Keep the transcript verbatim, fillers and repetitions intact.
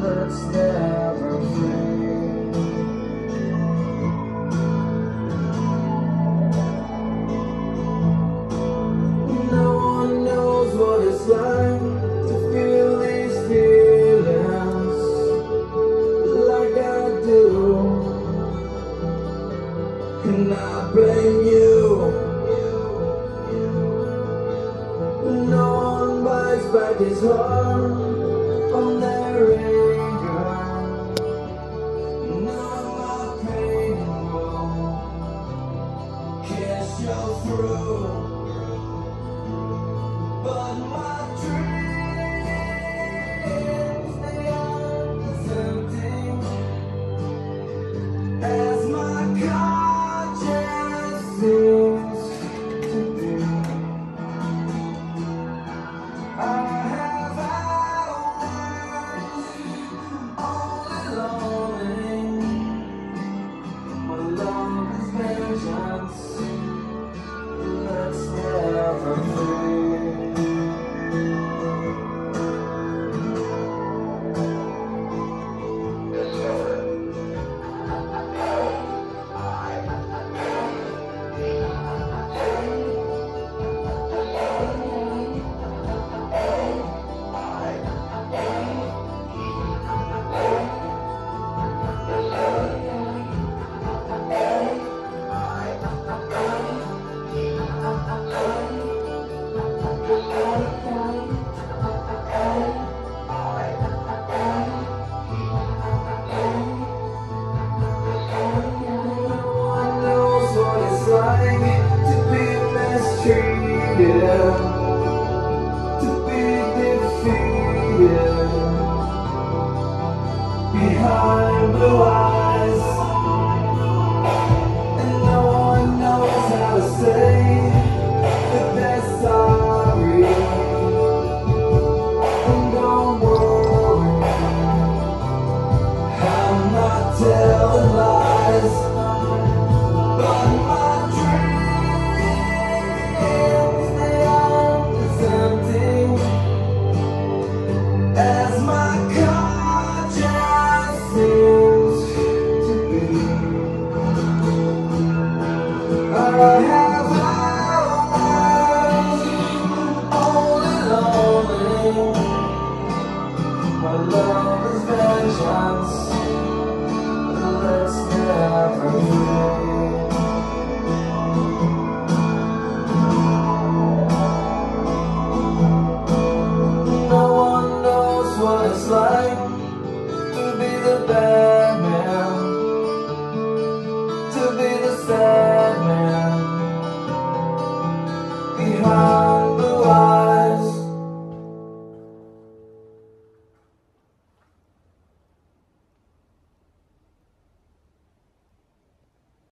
that's never free. No one knows what it's like to feel these feelings like I do, and I blame you. No one buys back his heart from their anger. None of my pain and woe can show through, but my dreams, they aren't as empty as my conscience seems to be. I have hours only lonely. My love is vengeance that's never free. Like to be mistreated, to be defeated behind blue eyes, and no one knows how to say that they're sorry. And don't worry, I'm not telling lies, but my as my conscience seems to be. I have hours only lonely. My love is vengeance that's never free.